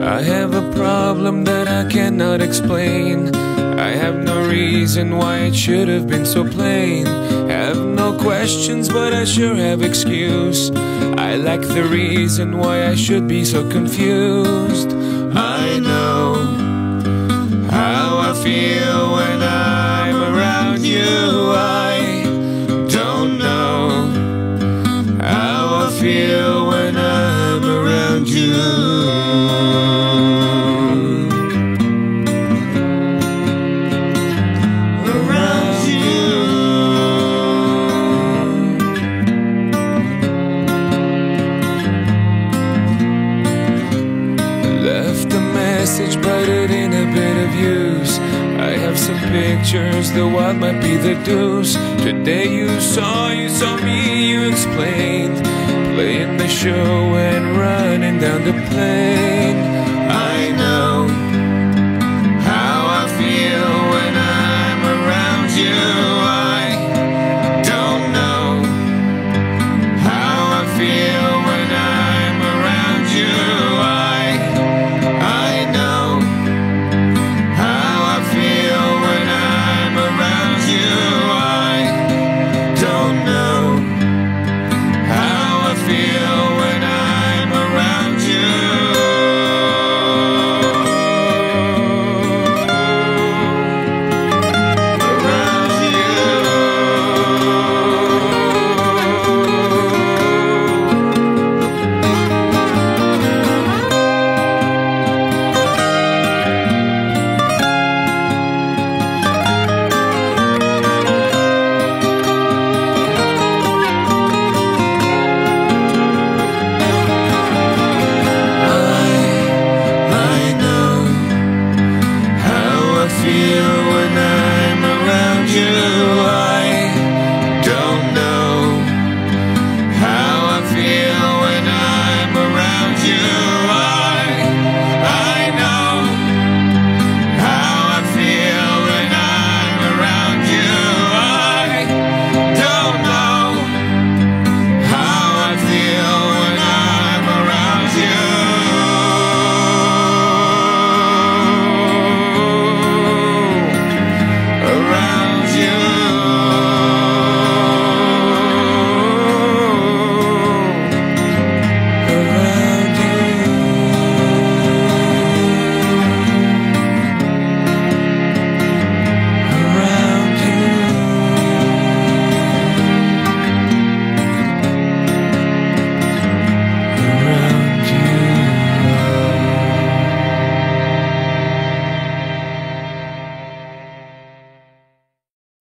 I have a problem that I cannot explain. I have no reason why it should have been so plain. Have no questions, but I sure have excuse. I lack the reason why I should be so confused. I know how I feel when I'm around you. I don't know how I feel when I'm around you. But it ain't a bit of use. I have some pictures, though what might be the deuce. Today you saw me, you explained, playing the show and running down the plane.